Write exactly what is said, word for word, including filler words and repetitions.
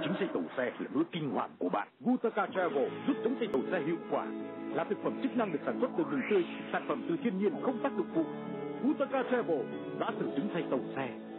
chứng xây tàu xe là nỗi kinh hoàng của bạn. Gutaka Travel giúp chống xây tàu xe hiệu quả. Là thực phẩm chức năng được sản xuất từ rừng tươi, sản phẩm từ thiên nhiên không tác dụng phụ. Gutaka Travel đã từng chứng xây tàu xe.